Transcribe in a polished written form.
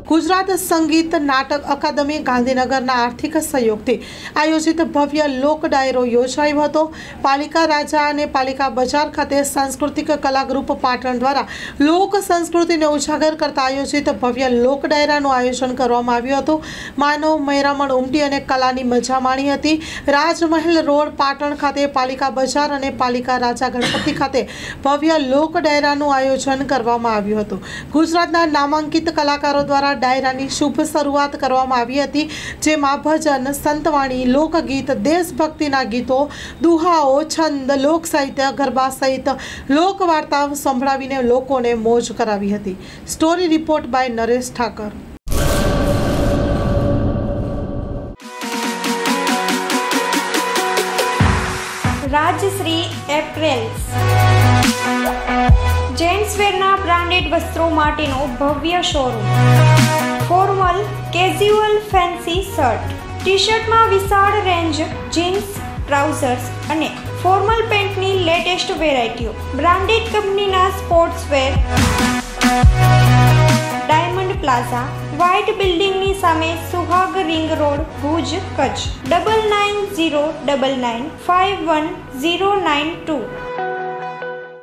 ગુજરાત સંગીત નાટક અકાદમી ગાંધીનગરના આર્થિક સહયોગથી આયોજિત ભવ્ય લોક ડાયરો યોજાયો હતો। પાલિકા રાજા અને પાલિકા બજાર ખાતે સાંસ્કૃતિક કલા ગ્રુપ પાટણ દ્વારા લોક સંસ્કૃતિને ઉજાગર કરતા આયોજિત ભવ્ય લોક ડાયરાનું આયોજન કરવામાં આવ્યું હતું। માનવ મહેરામણ ઉમટી અને કલાની મજા માણી હતી। રાજમહેલ રોડ પાટણ ખાતે પાલિકા બજાર અને પાલિકા રાજા ગણપતિ ખાતે ભવ્ય લોક ડાયરાનું આયોજન કરવામાં આવ્યું હતું। ગુજરાતના નામાંકિત કલાકારો દ્વારા ડાયરાની શુભ શરૂઆત કરવામાં આવી હતી, જેમાં ભજન, સંતવાણી, લોકગીત, દેશભક્તિના ગીતો, દુહાઓ, છંદ, લોક સાહિત્ય, ગરબા સહિત લોક વાર્તાઓ સંભળાવીને લોકોને મોજ કરાવી હતી। Story report by Naresh Thakar. Rajshri apparels જેન્ટ્સવેરના બ્રાન્ડેડ વસ્ત્રો માટેનો ભવ્ય showroom. Formal, casual, fancy shirt, ટી-શર્ટમાં વિશાળ રેન્જ, જીન્સ, ટ્રાઉઝર્સ અને ફોર્મલ પેન્ટની લેટેસ્ટ વેરાયટીઓ। બ્રાન્ડેડ કંપનીના સ્પોર્ટ્સવેર। ડાયમંડ પ્લાઝા, વ્હાઇટ બિલ્ડિંગની સામે, સુહાગ રિંગ રોડ, ભુજ, કચ્છ। 9909951092।